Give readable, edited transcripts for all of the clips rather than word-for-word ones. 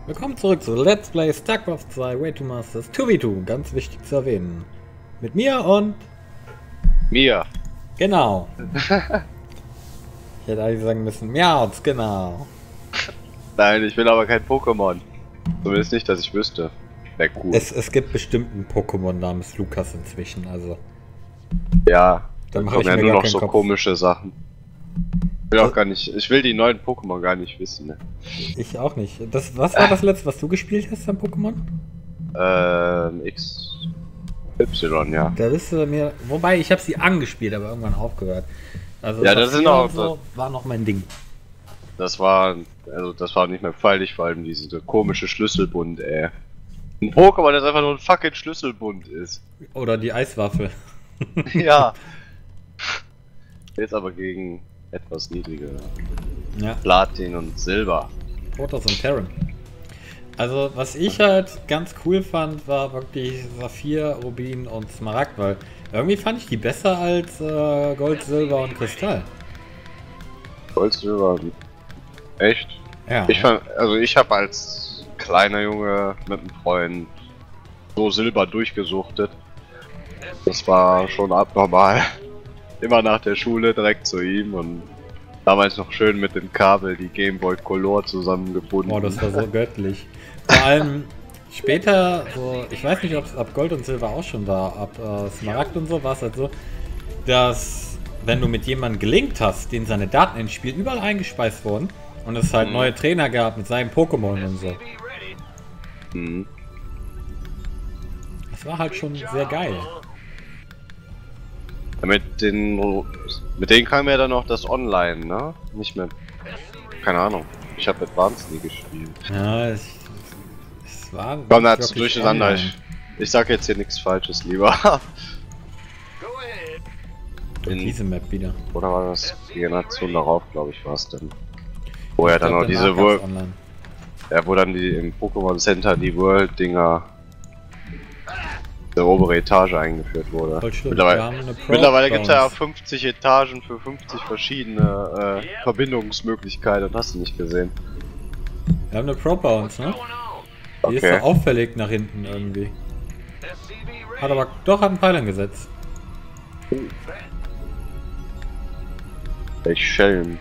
Willkommen zurück zu Let's Play StarCraft 2 Way to Masters 2v2, ganz wichtig zu erwähnen. Mit mir und... Mir. Genau. Ich hätte eigentlich sagen müssen, Miauts, genau. Nein, ich will aber kein Pokémon. Zumindest nicht, dass ich wüsste. Wäre cool. Es gibt bestimmt einen Pokémon namens Lukas inzwischen, also... Ja, Dann dann mach kommen ich ja mir nur gar noch keinen so Kopf. komische Sachen. Ich will die neuen Pokémon gar nicht wissen. Ne? Ich auch nicht. Was war das letzte, was du gespielt hast an Pokémon? XY, ja. Da bist du mir... Wobei, ich habe sie angespielt, aber irgendwann aufgehört. Also Ja, das sind Saphir auch und so war noch mein Ding. Das war nicht mehr feierlich, vor allem diese komische Schlüsselbund, ey. Ein Pokémon, das einfach nur ein fucking Schlüsselbund ist. Oder die Eiswaffe. Ja. Jetzt aber gegen etwas niedrigere. Ja. Platin und Silber. Protoss und Terran. Also, was ich halt ganz cool fand, war wirklich Saphir, Rubin und Smaragd, weil irgendwie fand ich die besser als Gold, Silber und Kristall. Gold, Silber. Echt? Ja. Ich habe als kleiner Junge mit einem Freund so Silber durchgesuchtet. Das war schon abnormal. Immer nach der Schule direkt zu ihm und damals noch schön mit dem Kabel die Game Boy Color zusammengebunden. Oh, das war so göttlich. Vor allem später, so, ich weiß nicht, ob es ab Gold und Silber auch schon war, ab Smaragd und so, war es halt so, dass wenn du mit jemandem gelinkt hast, den seine Daten ins Spiel überall eingespeist wurden und es halt neue Trainer gab mit seinen Pokémon und so. Mhm. Das war halt schon sehr geil. Ja, mit denen kam ja dann noch das Online, ne? Nicht mehr. Keine Ahnung. Ich habe Advanced nie gespielt. Ja, es war. Komm, da wirklich durcheinander. online. Ich sag jetzt hier nichts Falsches lieber. Und diese Map wieder. Oder war das die Generation darauf, glaube ich, war es dann. Wo ja dann Ich noch glaub, diese danach gab's online. Ja, wo dann die im Pokémon Center die World-Dinger der obere Etage eingeführt wurde. Voll stimmt, wir haben eine Mittlerweile Probe gibt es ja bei uns. 50 Etagen für 50 verschiedene Verbindungsmöglichkeiten und hast du nicht gesehen. Wir haben eine Probe bei uns, ne? Die ist Okay. so auffällig nach hinten irgendwie. Hat aber doch einen Pfeil gesetzt. Welch Schelm.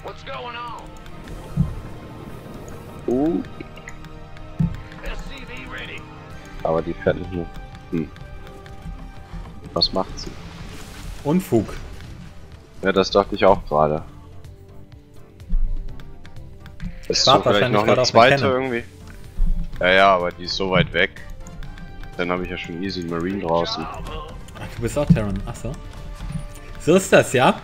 Aber die fährt nicht mehr. Was macht sie? Unfug. Ja, das dachte ich auch gerade. Ist Wart so vielleicht wahrscheinlich noch gerade eine auf zweite McKenna. irgendwie? Ja, aber die ist so weit weg. Dann habe ich ja schon easy Marine draußen. Ach, du bist auch Terran. Ach so. So ist das, ja?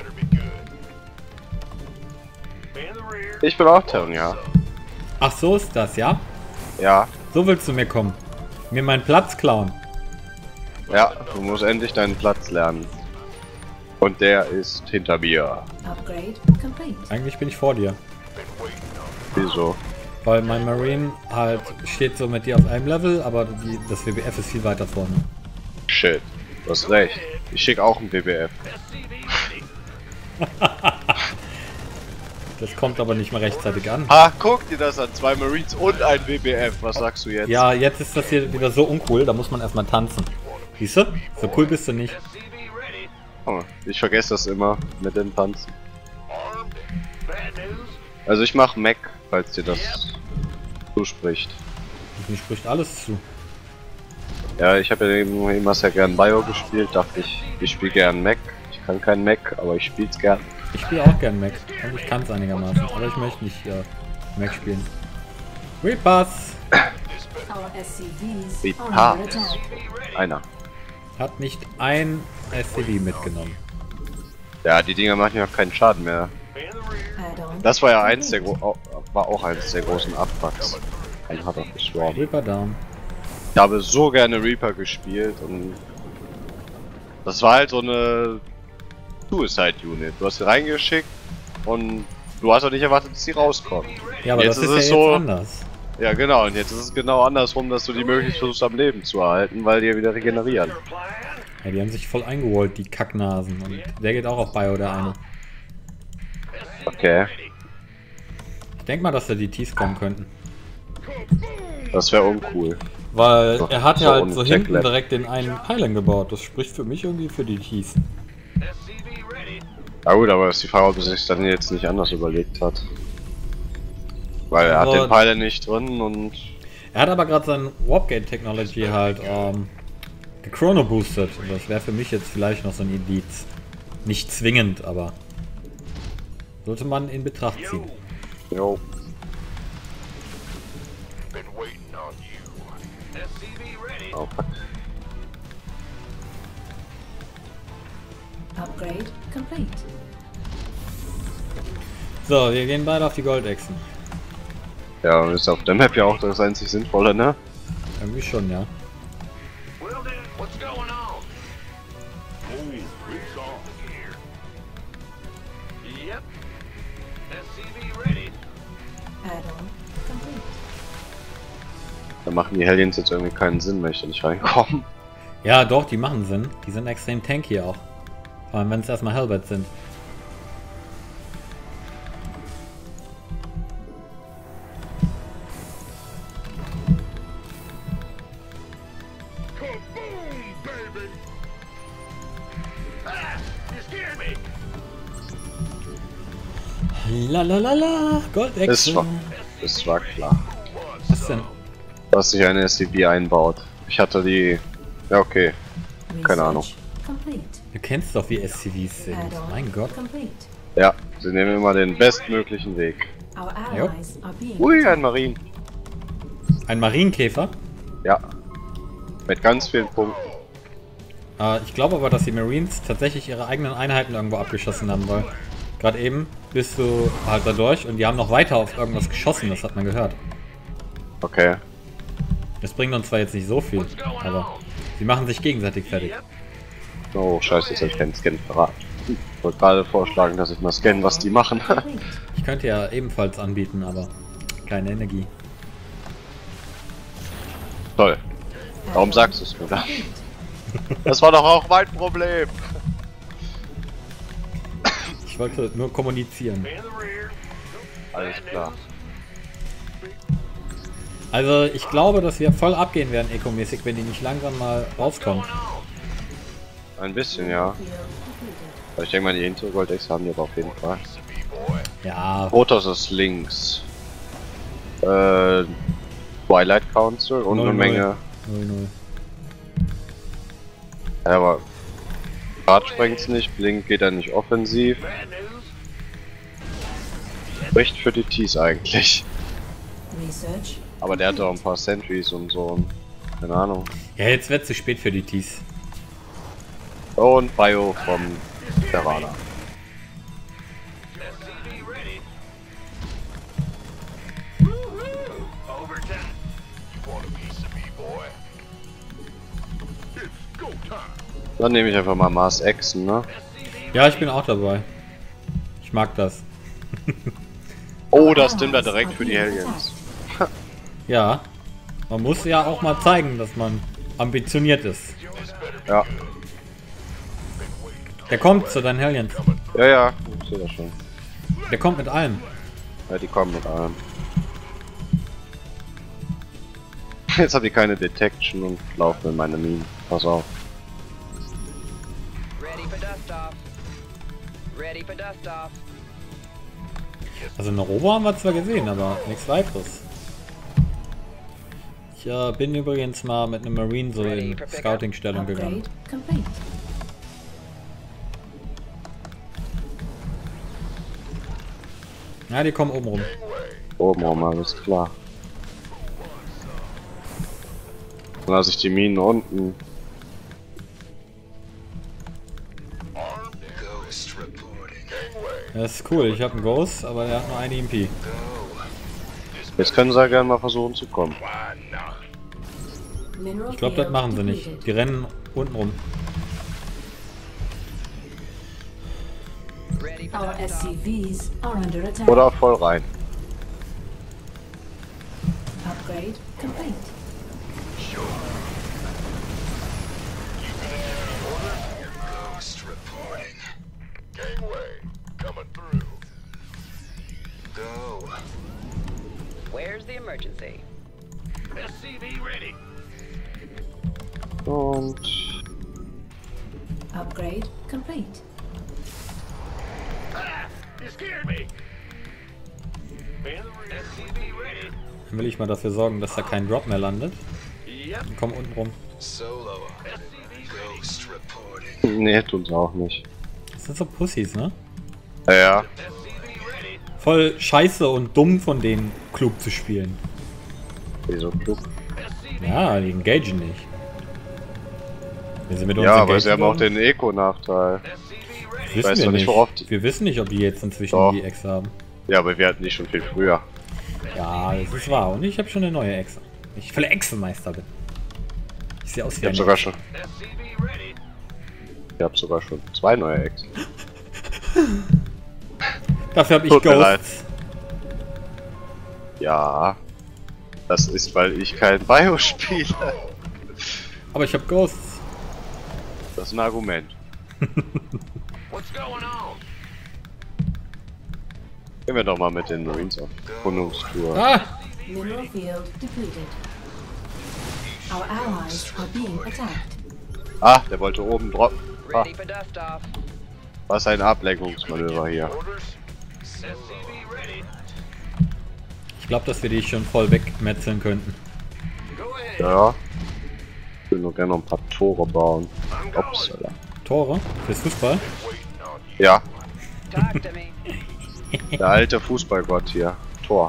Ich bin auch Terran, ja. Ach, so ist das, ja? Ja, So willst du mir kommen. Mir meinen Platz klauen. ja, du musst endlich deinen Platz lernen. Und der ist hinter mir. Upgrade complete. Eigentlich bin ich vor dir. Wieso? Weil mein Marine halt steht so mit dir auf einem Level, aber das WBF ist viel weiter vorne. Shit, du hast recht. Ich schicke auch ein BBF. Das kommt aber nicht mal rechtzeitig an. Ah, guck dir das an. 2 Marines und ein BBF. Was sagst du jetzt? Ja, jetzt ist das hier wieder so uncool, da muss man erstmal tanzen. Siehst du? So cool bist du nicht. Oh, ich vergesse das immer mit dem Tanzen. Also ich mach Mac, falls dir das zuspricht. Mir spricht alles zu. Ja, ich habe ja eben immer sehr gern Bio gespielt, dachte ich spiele gern Mac. Ich kann kein Mac, aber ich spiel's gern. Ich spiele auch gern Mac und ich kann es einigermaßen, aber ich möchte nicht Mac spielen. Repass Our SCVs Wie are Pass. under attack. Einer. hat nicht ein SCV mitgenommen. Ja, die Dinger machen ja auch keinen Schaden mehr. Add-on Das war ja complete. war auch eins der großen Abfucks. Ein hat auch gestorben. Reaper down. Ich habe so gerne Reaper gespielt und das war halt so eine Suicide Unit. Du hast sie reingeschickt und du hast auch nicht erwartet, dass sie rauskommt. Ja, aber Jetzt das ist ist es ja so- jetzt anders. Ja genau, und jetzt ist es genau andersrum, dass du die möglichst versuchst am Leben zu erhalten, weil die ja wieder regenerieren. Ja, die haben sich voll eingewollt, die Kacknasen. Und der geht auch auf Bio, der eine. Okay. Ich denke mal, dass da die Ts kommen könnten. Das wäre uncool. Weil So, er hat ja so halt ohne so hinten Tech-Lab. direkt den einen Pylon gebaut. Das spricht für mich irgendwie für die Keys. Ja gut, aber ist die Frage, ob er sich dann jetzt nicht anders überlegt hat. Weil er hat Aber- den Pylon nicht drin und... Er hat aber gerade sein Warpgate Technology halt gechrono boostet. Und das wäre für mich jetzt vielleicht noch so ein Indiz. Nicht zwingend, aber sollte man in Betracht ziehen. Jo. Oh, fuck. Upgrade complete. So, wir gehen beide auf die Goldechsen. Ja, und ist auf der Map ja auch das einzig Sinnvolle, ne? Irgendwie schon, ja. What's going on? Oh, it's on here. Yep. SCV ready. Add-on complete. Da machen die Hellions jetzt irgendwie keinen Sinn, wenn ich da nicht reinkomme. Ja, doch, die machen Sinn. Die sind extrem tanky auch. Vor allem, wenn es erstmal Hellbats sind. Kaboom, baby! Ah, you scared me! Lalalala, Goldechsen. Das war klar. Was denn? Dass sich eine SCV einbaut. Ich hatte die... Ja, okay. Keine Ahnung. Research complete. Du kennst doch, wie SCVs sind. Add-on Mein Gott. complete. Ja, sie nehmen immer den bestmöglichen Weg. Our allies are being Ui, ein Marine. Ein Marienkäfer? Ja. Mit ganz vielen Punkten. Ich glaube aber, dass die Marines tatsächlich ihre eigenen Einheiten irgendwo abgeschossen haben, weil gerade eben bist du halt da durch und die haben noch weiter auf irgendwas geschossen, das hat man gehört. Okay. Das bringt uns zwar jetzt nicht so viel, aber sie machen sich gegenseitig fertig. Oh, scheiße, jetzt habe ich keinen Scan verraten. Ich wollte gerade vorschlagen, dass ich mal scannen, was die machen. complete. Ich könnte ja ebenfalls anbieten, aber keine Energie. Toll. Warum sagst du es mir dann? Das war doch auch mein Problem. Ich wollte nur kommunizieren. In the rear. Alles klar. Also ich glaube, dass wir voll abgehen werden ekomäßig, wenn die nicht langsam mal rauskommen. Ein bisschen, ja. Aber ich denke mal, die hintere Goldex haben die aber auf jeden Fall. Ja, Protoss ist links. Twilight Council und 0-0. eine Menge. 0-0. Ja, aber Rad sprengt's nicht, Blink geht er nicht offensiv. Bad news. Recht für die Tees eigentlich. Research Aber der hat doch ein paar Sentries und so. Und keine Ahnung. Ja, jetzt wird zu spät für die Tees. Und Bio vom Terraner. SCV ready. Woohoo! Overtime. You want a piece of me, boy? It's go time. Dann nehme ich einfach mal Mars Exen, ne? Ja, ich bin auch dabei. Ich mag das. Oh, das stimmt da direkt für die Hellions. Ja, man muss ja auch mal zeigen, dass man ambitioniert ist. Ja, Der kommt zu deinen Hellions. ja, ich sehe das schon. Der kommt mit allem. Ja, die kommen mit allem. Jetzt habe ich keine Detection und laufe in meine Minen. Pass auf. Ready for dust off. Ready for dust off. Also eine Robo haben wir zwar gesehen, aber nichts weiteres. Ich bin übrigens mal mit einem Marine so in Scouting-Stellung gegangen. upgrade complete. Ja, die kommen oben rum. Oben rum, alles klar. Dann lasse ich die Minen unten. Ghost reporting. Das ist cool, ich habe einen Ghost, aber der hat nur eine EMP. Jetzt können sie ja gerne mal versuchen zu kommen. Why not? Mineral Ich glaube, das field machen sie depleted. nicht. Die rennen unten rum. Ready for Our dust off. SCVs are under attack. Oder voll rein. Upgrade complete. Ghost reporting. Gangway coming through. Go. Where's the emergency? SCV ready. Und Upgrade complete. Ah, you scared me. Man in the rear. SCV ready. Dann will ich mal dafür sorgen, dass da kein Drop mehr landet. Yep. Dann komm unten rum. Solo. SCV ready. Ghost reporting. nee, tun's auch nicht. Das sind so Pussys, ne? Ja, SCV ready. Voll scheiße und dumm von denen, klug zu spielen. wieso klug? SCV. Ja, die engagen nicht. Wir sind mit uns Ja, aber sie engagiert haben auch worden. den Eco-Nachteil. SCV ready. Wissen weiß wir doch nicht, nicht. worauf die- Wir wissen nicht, ob die jetzt inzwischen Doch. die Ex haben. Ja, aber wir hatten die schon viel früher. Ja, das ist wahr. Und ich habe schon eine neue Exe. Ich voller Echsenmeister bin. Ich sehe aus Ich wie hab ein sogar schon, SCV ready. ich hab sogar schon 2 neue Ex. Dafür habe ich Tut mir leid. Ghosts. Ja, das ist, weil ich kein Bio spiele. Aber ich habe Ghosts. Das ist ein Argument. What's going on? Gehen wir doch mal mit den Marines auf Erkundungstour. Ah! Mineral field depleted. Our allies are being attacked. Ah, der wollte oben droppen. Ah, Ready for dust off. was ein Ablenkungsmanöver hier. Orders. SCV ready. Ich glaube, dass wir die schon voll wegmetzeln könnten. Go ahead. Ja. Ich will nur gerne noch ein paar Tore bauen. I'm going. Upsala. Tore fürs Fußball. Waiting on you. Ja, Talk to me. der alte Fußballgott hier. Tor.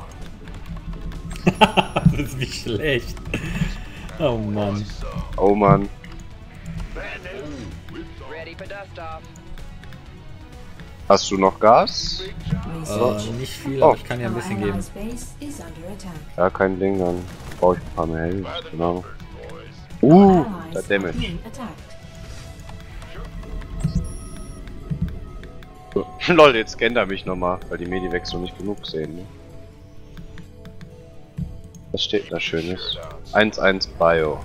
Das ist nicht schlecht. Oh Mann. Oh Mann. Bad news. Ready for dust off. Hast du noch Gas? Research. Nicht viel, Oh. aber ich kann ja ein Our bisschen geben. allies' base is under attack. Ja, kein Ding, dann brauche ich ein paar mehr Helden. Genau. Our Der allies are Damage. being attacked. Lol, jetzt scannt er mich nochmal, weil die Medivacs noch nicht genug sehen. Ne? Was steht da Schönes? 1-1 Bio.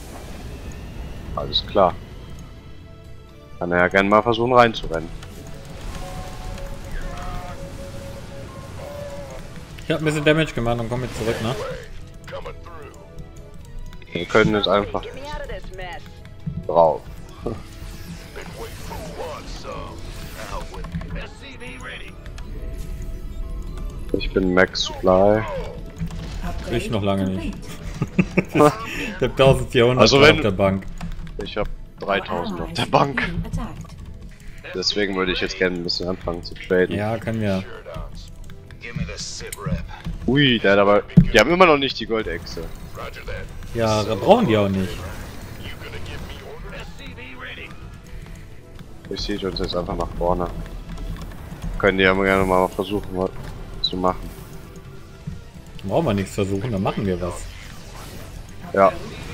Alles klar. Kann er ja gerne mal versuchen reinzurennen. Ich habe ein bisschen Damage gemacht und komme jetzt zurück, ne? Coming through. Wir können jetzt einfach Get me out of this mess. drauf. Been waiting for what, some. Out with SCV ready. Ich bin Max Supply. Upgrade Ich noch lange nicht. complete. Ich habe 1400 Also wenn- auf der Bank. Ich habe Our 3000 auf allies der are Bank. being attacked. Deswegen würde ich jetzt gerne ein bisschen anfangen zu traden. Ja, können wir. Sure downs. Give me the sit rep. Ui, der hat aber. Die haben immer noch nicht die Goldechse. Roger that. Ja, da brauchen die auch nicht. You gonna give me orders? SCV ready. Ich sehe uns jetzt einfach nach vorne. Können die ja gerne mal versuchen, was zu machen. Brauchen wir nichts versuchen, dann machen wir was. Ja.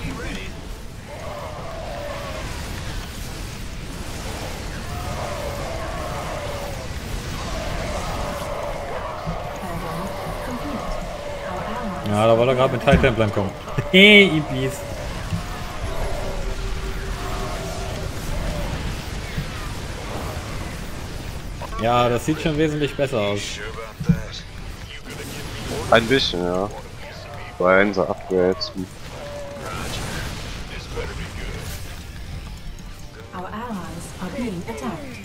Add-on complete. Our allies Ja, da wollte er gerade mit High Templern kommen. Hey, Ipis. Ja, das sieht schon wesentlich besser aus. Sure about that? You gonna give me orders? Ein bisschen, ja. Bei unser Upgrades. This better be good. Our allies are being attacked.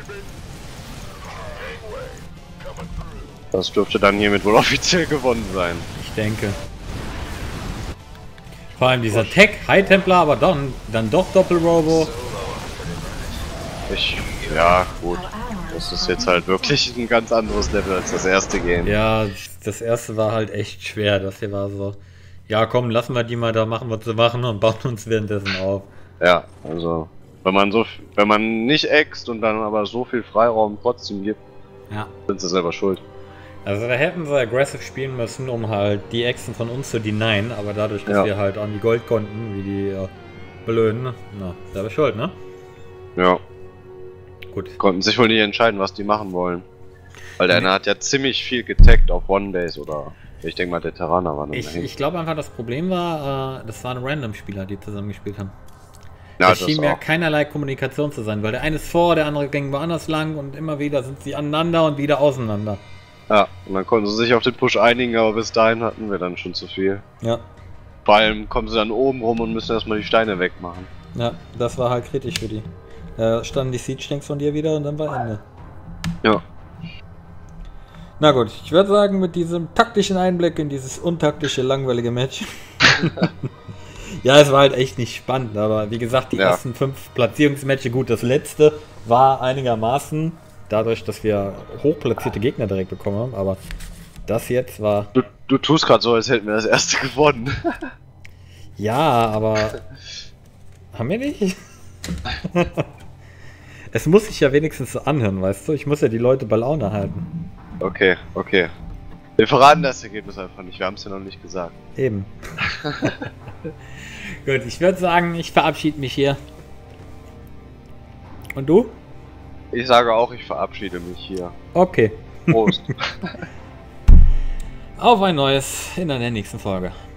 Anyway, coming through. Das dürfte dann hiermit wohl offiziell gewonnen sein. Ich denke. Vor allem dieser Tech, High Templar, aber dann doch Doppel-Robo. Ja, gut. Our allies Das ist are jetzt halt wirklich ein ganz anderes Level als das erste Game. Ja, das erste war halt echt schwer. Das hier war so, ja komm, lassen wir die mal da machen, was sie machen und bauen uns währenddessen auf. Ja, also. Wenn man nicht äxt und dann aber so viel Freiraum trotzdem gibt, Ja. sind sie selber schuld. Also da hätten sie aggressive spielen müssen, um halt die Echsen von uns zu denyen, aber dadurch, dass Ja. wir halt an die Gold konnten, wie die Blöden, na, selber schuld, ne? Ja. Gut. Konnten sich wohl nicht entscheiden, was die machen wollen. Weil der eine hat ja ziemlich viel getaggt auf One-Days oder. Ich denke mal, der Terraner war noch Ich glaube einfach, das Problem war, das waren Random-Spieler, die zusammen gespielt haben. Ja, Es schien mir keinerlei Kommunikation zu sein, weil der eine ist vor, der andere ging woanders lang und immer wieder sind sie aneinander und wieder auseinander. Ja, und dann konnten sie sich auf den Push einigen, aber bis dahin hatten wir dann schon zu viel. Ja. Vor allem kommen sie dann oben rum und müssen erstmal die Steine wegmachen. Ja, das war halt kritisch für die. Da standen die Siege-Tanks von dir wieder und dann war Ende. Ja. Na gut, ich würde sagen, mit diesem taktischen Einblick in dieses untaktische, langweilige Match. Ja, es war halt echt nicht spannend, aber wie gesagt, die ersten 5 Platzierungsmatches, gut, das letzte war einigermaßen, dadurch, dass wir hochplatzierte Gegner direkt bekommen haben, aber das jetzt war... Du tust gerade so, als hätten wir das erste gewonnen. Ja, aber... Haben wir nicht? Es muss sich ja wenigstens so anhören, weißt du? Ich muss ja die Leute bei Laune halten. Okay, okay. Wir verraten das Ergebnis einfach nicht, wir haben es ja noch nicht gesagt. Eben. Gut, ich würde sagen, ich verabschiede mich hier. Und du? Ich sage auch, ich verabschiede mich hier. Okay. Prost. Auf ein neues in der nächsten Folge.